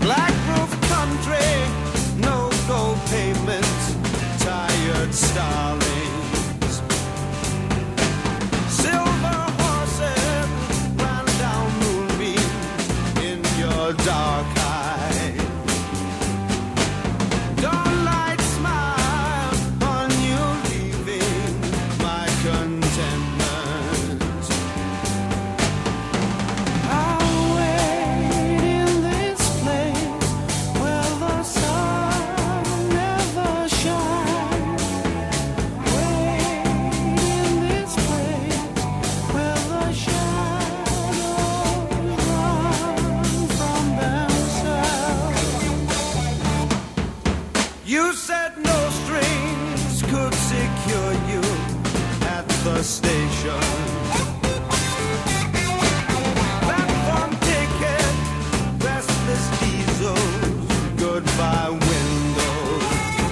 Black roof country, no gold pavement, tired starlings. Silver horses ran down moonbeams in your dark eye. Dawnlight smile on you leaving my contentment. I'll wait in this place where the sun never shines. Wait in this place where the shadows run from themselves. You said no strings could secure you at the station. Platform ticket, restless diesels, goodbye windows.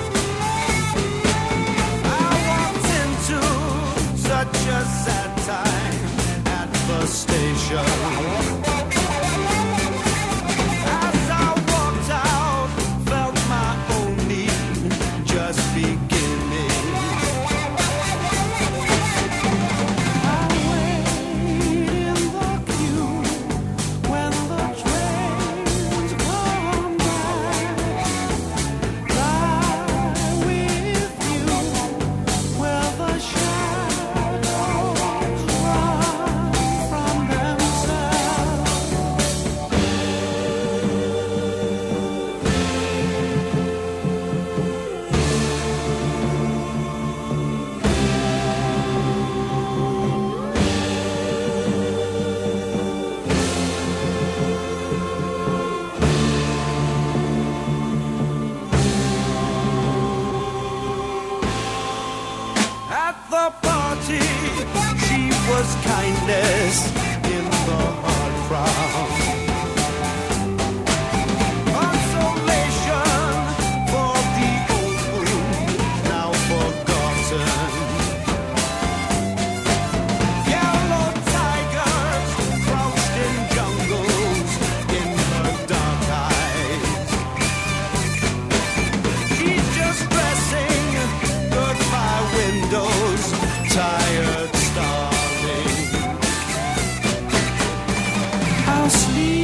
I walked into such a sad time at the station. As I walked out, felt my own need just beginning. I wait in the queue when the trains come back. Lie with you where the shadows run from themselves. At the party, she was kindness in the hard crowd. Consolation for the old wound, now forgotten. Yellow tigers crouched in jungles in her dark eyes. She's just dressing goodbye windows, tired starling. I'll sleep